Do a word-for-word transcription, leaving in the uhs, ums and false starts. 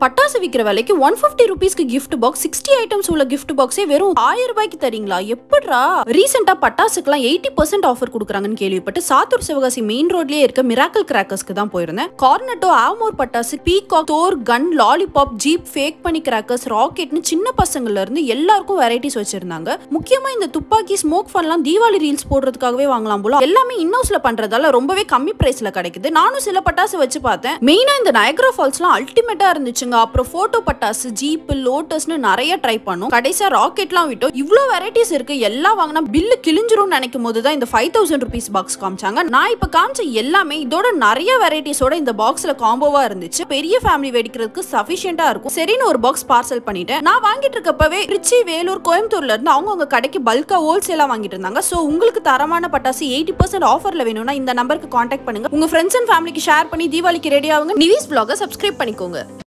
பட்டாசு விக்கிற விலைக்கு ஒன் பிப்டி ருபீஸ்க்கு கிஃப்ட் பாக்ஸ் சிக்ஸ்டி ஐட்டம்ஸ் உள்ள கிஃப்ட் பாக்ஸே வெறும் ஆயிரம் ரூபாய்க்கு தரீங்களா? எப்படிரா? ரீசெண்டா பட்டாசுக்குலாம் எயிட்டி பர்சன்ட் ஆஃபர் கொடுக்குறாங்கன்னு கேள்விப்பட்டு சாத்தூர் சிவகாசி மெயின் ரோட்லயே இருக்க மிராக்கிள் கிராக்கர்ஸ்க்கு தான் போயிருந்தேன். கார்னட்டோ, ஆவமோர் பட்டாசு, peacock, Thor, gun, lollipop, jeep, fake பண்ணி கிராக்கர்ஸ், ராக்கெட்னு சின்ன பசங்கள்ல இருந்து எல்லாருக்கும் வெரைட்டிஸ் வச்சிருந்தாங்க. முக்கியமா இந்த துப்பாக்கி, ஸ்மோக் ஃபன்லாம் தீபாவளி ரீல்ஸ் போடுறதுக்காகவே வாங்கலாம் போல. எல்லாமே இன்னோஸ்ல பண்றதால ரொம்பவே கம்மி பிரைஸ்ல கிடைக்குது. நானும் சில பட்டாசு வச்சு பார்த்தேன். மெயினா இந்த நயக்ரா ஃபால்ஸ்லாம் அல்டிமேட்டா இருந்துச்சுங்க. அப்புறம் போட்டோ பட்டாசு, ஜீப், லோட்டஸ்னு நிறைய ட்ரை பண்ணோம். கடைசியா ராக்கெட்லாம் விட்டோம். இவ்ளோ வெரைட்டிஸ் இருக்கு, எல்லாம் வாங்கினா பில்லு கிழிஞ்சிரும் நினைக்கும் போது தான் இந்த ஃபைவ் தௌசண்ட் ருபீஸ் பாக்ஸ் காமிச்சாங்க. நான் இப்ப காமிச்ச எல்லாமே இதோட நிறைய வெரைட்டிஸோட இந்த பாக்ஸ்ல காம்போவா இருந்துச்சு. பெரிய ஃபேமிலி வெடிக்கிறதுக்கு சஃபிஷியன்டா இருக்கும். சரின்னு ஒரு பாக்ஸ் பார்சல் பண்ணிட்டேன். நான் வாங்கிட்டு இருக்கப்பவே திருச்சி, வேலூர், கோயம்புத்தூர்ல இருந்து அவங்கவுங்க கடைக்கு பல்கா ஹோல்சேலா வாங்கிட்டு இருந்தாங்க. சோ உங்களுக்கு தரமான பட்டாசு எயிட்டி பர்சன்ட் ஆஃபர்ல வேணும்னா இந்த நம்பருக்கு கான்டாக்ட் பண்ணுங்க. உங்க ஃப்ரெண்ட்ஸ் அண்ட் ஃபேமிலிக்கு ஷேர் பண்ணி தீபாவளிக்கு ரெடி ஆகுங்க. நிவிஸ் vlog-ஐ சப்ஸ்கிரைப் பண்ணிக்கோங்க.